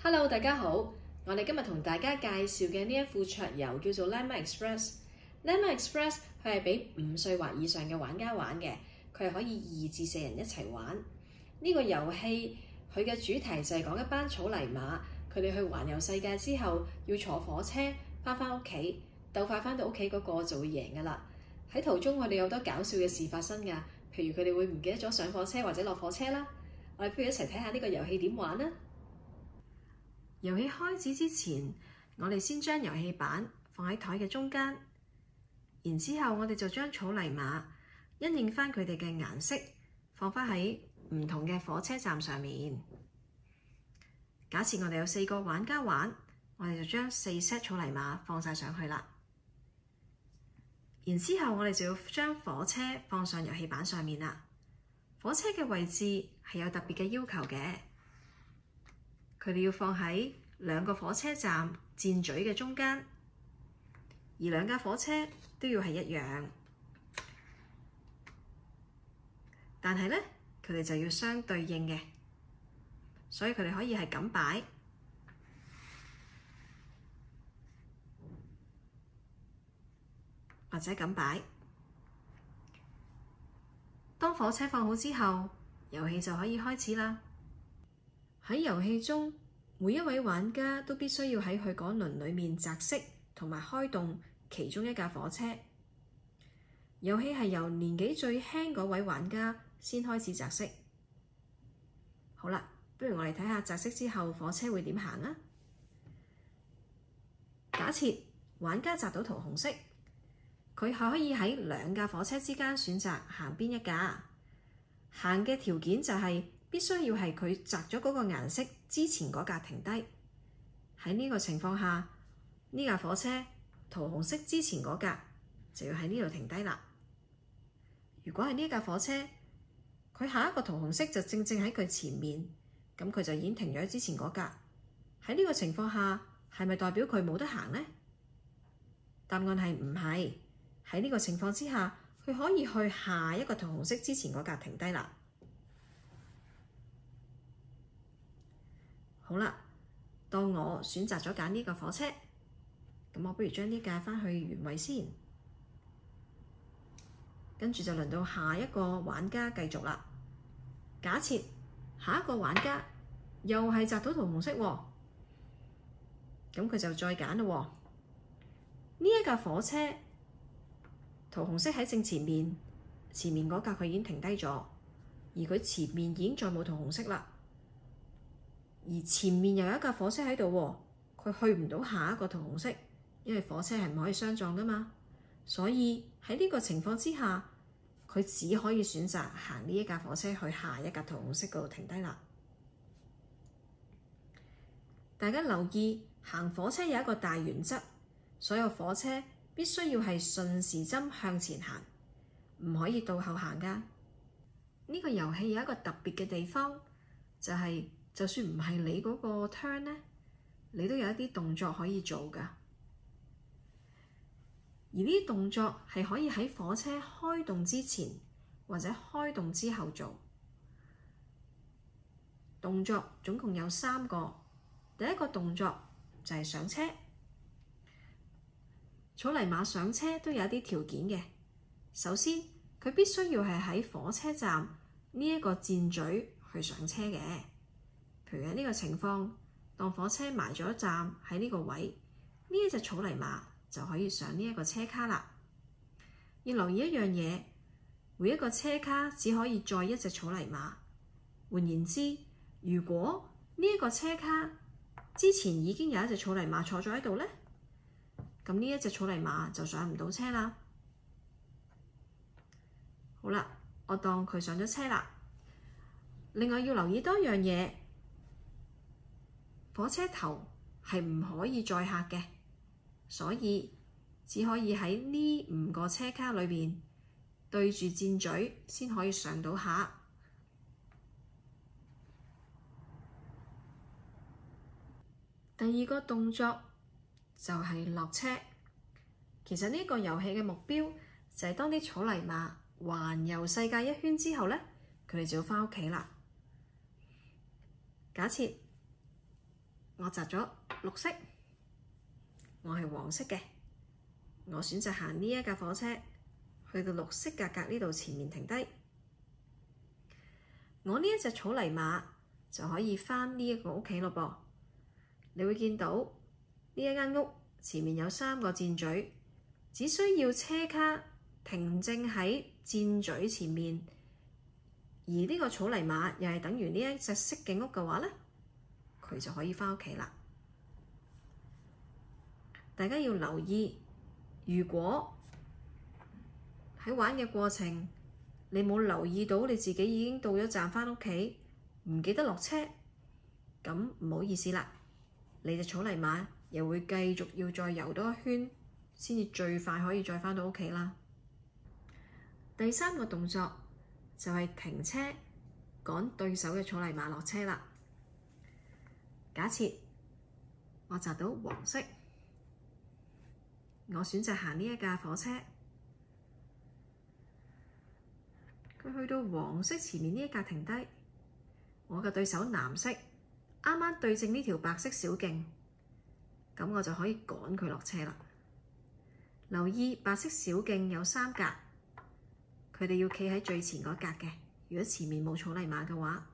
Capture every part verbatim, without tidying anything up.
Hello， 大家好。我哋今日同大家介紹嘅呢一副桌遊叫做 Lemma Express。Lemma Express 佢係俾五歲或以上嘅玩家玩嘅，佢係可以二至四人一齊玩。呢個遊戲佢嘅主題就係講一班草泥馬，佢哋去環遊世界之後要坐火車翻返屋企，鬥快翻到屋企嗰個就會贏㗎啦。喺途中我哋有好多搞笑嘅事發生㗎，譬如佢哋會唔記得咗上火車或者落火車啦。我哋不如一齊睇下呢個遊戲點玩啦。遊戲開始之前，我哋先將遊戲板放喺台嘅中間，然之後我哋就將草泥馬因應翻佢哋嘅顏色放翻喺唔同嘅火車站上面。假設我哋有四個玩家玩，我哋就將四 set 草泥馬放晒上去啦。然之後我哋就要將火車放上遊戲板上面啦。火車嘅位置係有特別嘅要求嘅。佢哋要放喺兩個火車站箭嘴嘅中間，而兩架火車都要係一樣，但係咧佢哋就要相對應嘅，所以佢哋可以係咁擺，或者咁擺。當火車放好之後，遊戲就可以開始啦。喺遊戲中，每一位玩家都必須要喺佢嗰輪裡面擲骰同埋開動其中一架火車。遊戲係由年紀最輕嗰位玩家先開始擲骰。好啦，不如我哋睇下擲骰之後火車會點行啊？假設玩家擲到桃紅色，佢可以喺兩架火車之間選擇行邊一架。行嘅條件就係必須要係佢擲咗嗰個顏色之前嗰架停低。喺呢個情況下，呢架火車桃紅色之前嗰架就要喺呢度停低啦。如果係呢架火車，佢下一個桃紅色就正正喺佢前面，咁佢就已經停咗喺之前嗰架。喺呢個情況下，係咪代表佢冇得行呢？答案係唔係。喺呢個情況之下，佢可以去下一個桃紅色之前嗰架停低啦。好啦，當我選擇咗揀呢個火車，咁我不如將呢架返去原位先，跟住就輪到下一個玩家繼續啦。假設下一個玩家又係擲到桃紅色喎，咁佢就再揀咯喎。呢一架火車桃紅色喺正前面，前面嗰架佢已經停低咗，而佢前面已經再冇桃紅色啦。而前面又有一架火車喺度喎，佢去唔到下一個桃紅色，因為火車係唔可以相撞㗎嘛。所以喺呢個情況之下，佢只可以選擇行呢一架火車去下一架桃紅色嗰度停低啦。大家留意，行火車有一個大原則，所有火車必須要係順時針向前行，唔可以倒後行㗎。呢個遊戲有一個特別嘅地方，就係就算唔係你嗰個 turn 呢，你都有一啲動作可以做㗎。而呢啲動作係可以喺火車開動之前或者開動之後做。動作總共有三個。第一個動作就係上車。草泥馬上車都有一啲條件嘅。首先，佢必須要係喺火車站呢一個箭嘴去上車嘅。譬如喺呢個情況，當火車埋咗站喺呢個位，呢一隻草泥馬就可以上呢一個車卡啦。要留意一樣嘢，每一個車卡只可以載一隻草泥馬。換言之，如果呢一個車卡之前已經有一隻草泥馬坐咗喺度呢，咁呢一隻草泥馬就上唔到車啦。好啦，我當佢上咗車啦。另外要留意多樣嘢，火車頭係唔可以載客嘅，所以只可以喺呢五個車卡裏邊對住箭嘴先可以上到客。第二個動作就係落車。其實呢個遊戲嘅目標就係當啲草泥馬環遊世界一圈之後呢，佢哋就要返屋企啦。假設我擲咗綠色，我係黃色嘅，我選擇行呢一架火車去到綠色格格呢度前面停低。我呢一隻草泥馬就可以返呢一個屋企咯噃。你會見到呢一間屋前面有三個箭嘴，只需要車卡停正喺箭嘴前面，而呢個草泥馬又係等於呢一隻色嘅屋嘅話咧，佢就可以返屋企啦。大家要留意，如果喺玩嘅過程，你冇留意到你自己已經到咗站返屋企，唔記得落車，咁唔好意思啦，你隻草泥馬又會繼續要再遊多一圈，先至最快可以再返到屋企啦。第三個動作就係停車趕對手嘅草泥馬落車啦。假設我擲到黃色，我選擇行呢一架火車，佢去到黃色前面呢一架停低，我嘅對手藍色啱啱對正呢條白色小徑，咁我就可以趕佢落車啦。留意白色小徑有三格，佢哋要企喺最前嗰格嘅。如果前面冇草泥馬嘅話，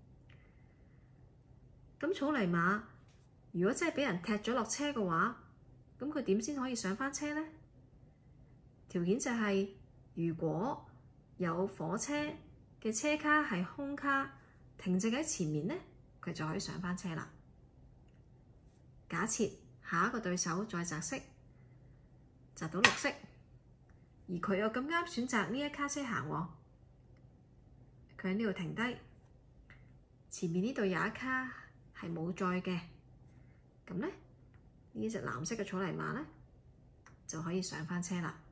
咁草泥馬如果真係畀人踢咗落車嘅話，咁佢點先可以上返車呢？條件就係如果有火車嘅車卡係空卡，停正喺前面呢，佢就可以上返車啦。假設下一個對手再擲色，擲到綠色，而佢又咁啱選擇呢一卡車行喎，佢喺呢度停低，前面呢度有一卡係冇載嘅，咁咧呢隻藍色嘅草泥馬咧就可以上返車啦。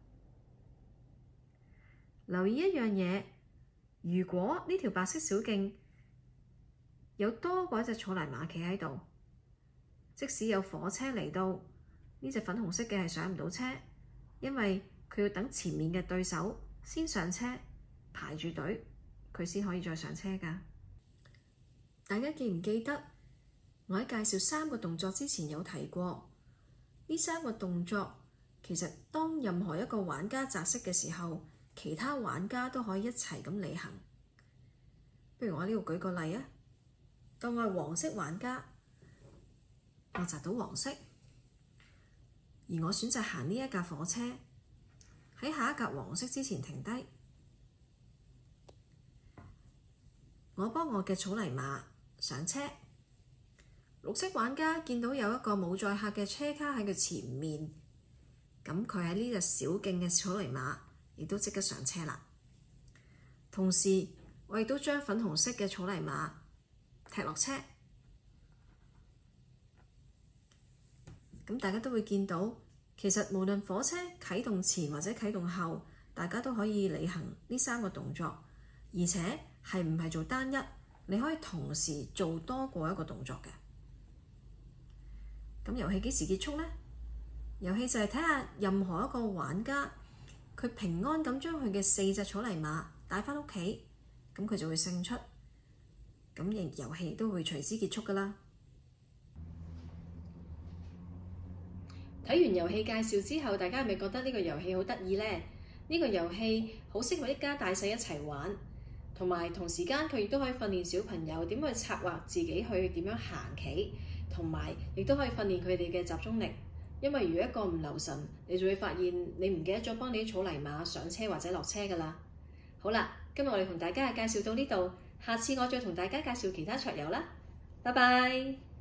留意一樣嘢，如果呢條白色小徑有多過一隻草泥馬企喺度，即使有火車嚟到，呢隻粉紅色嘅係上唔到車，因為佢要等前面嘅對手先上車，排住隊，佢先可以再上車㗎。大家記唔記得我喺介紹三個動作之前有提過，呢三個動作其實當任何一個玩家擲色嘅時候，其他玩家都可以一齊咁履行。不如我呢度舉個例啊，當我係黃色玩家，我擲到黃色，而我選擇行呢一架火車喺下一格黃色之前停低，我幫我嘅草泥馬上車。綠色玩家見到有一個冇載客嘅車卡喺佢前面，咁佢喺呢隻小徑嘅草泥馬亦都即刻上車啦。同時我亦都將粉紅色嘅草泥馬踢落車，咁大家都會見到，其實無論火車啟動前或者啟動後，大家都可以履行呢三個動作，而且係唔係做單一，你可以同時做多過一個動作嘅。咁遊戲幾時結束呢？遊戲就係睇下任何一個玩家佢平安咁將佢嘅四隻草泥馬帶返屋企，咁佢就會勝出，咁亦遊戲都會隨之結束㗎喇。睇完遊戲介紹之後，大家係咪覺得呢個遊戲好得意呢？呢個遊戲好適合一家大細一齊玩，同埋同時間佢亦都可以訓練小朋友點去策劃自己去點樣行棋，同埋亦都可以訓練佢哋嘅集中力。因為如果一個唔留神，你就會發現你唔記得咗幫你啲草泥馬上車或者落車㗎喇。好啦，今日我哋同大家介紹到呢度，下次我再同大家介紹其他桌遊啦。拜拜。